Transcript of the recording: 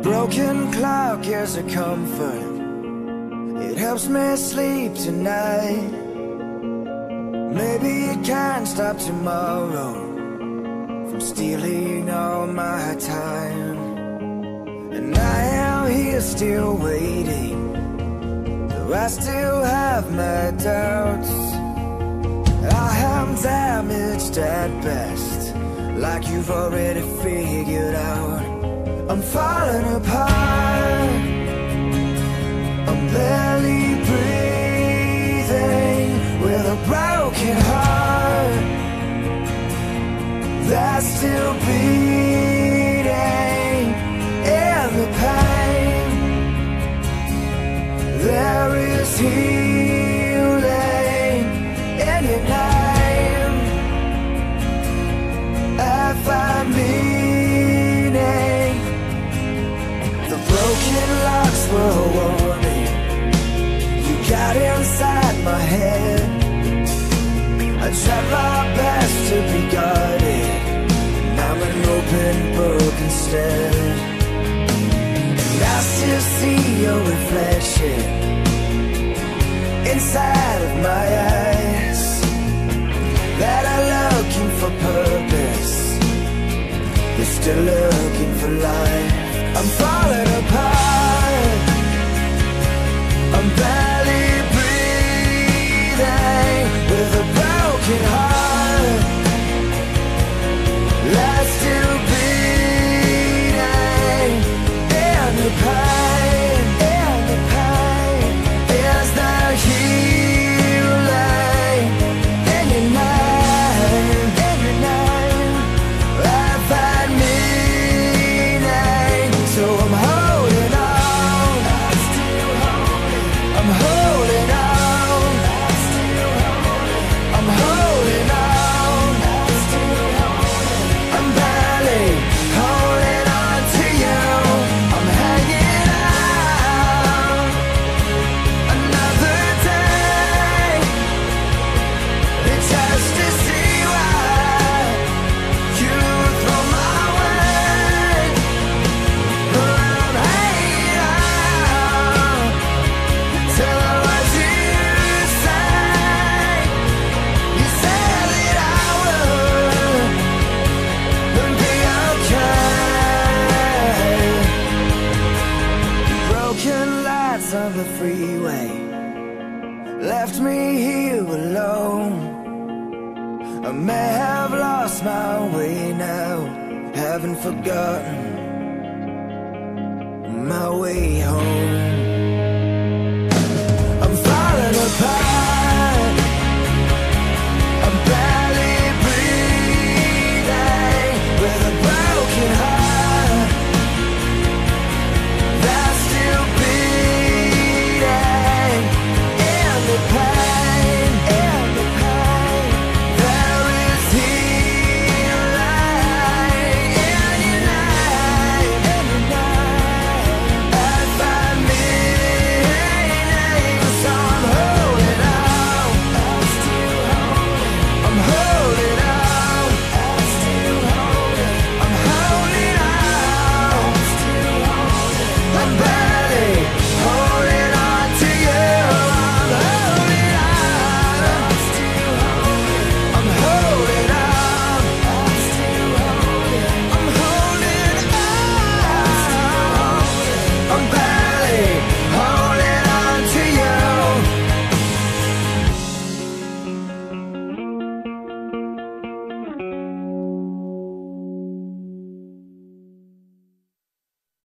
broken clock is a comfort. It helps me sleep tonight. Maybe it can't stop tomorrow from stealing all my time. And I am here still waiting, though I still have my doubts. I am damaged at best, like you've already figured out. I'm falling apart, I'm barely breathing, with a broken heart that's still beating. In the pain, there is healing in your name. I find meaning. The broken locks were a warning. You got inside my head. I tried my best to be guarded. I'm an open book instead. And I still see your reflection inside of my eyes, that are looking for purpose. You're still looking for life. I'm falling apart, I'm barely breathing, with a broken heart that's still beating. In the pain, is the healing in your name. I find meaning, so I'm holding on. I'm holding on. I'm holding on. I'm barely holding on to you. I'm hanging out another day, just to see what you throw my way. But I'm hanging out till what you say. You said that I would be okay. Broken lights on the freeway left me here alone. I may have lost my way now, haven't forgotten my way home.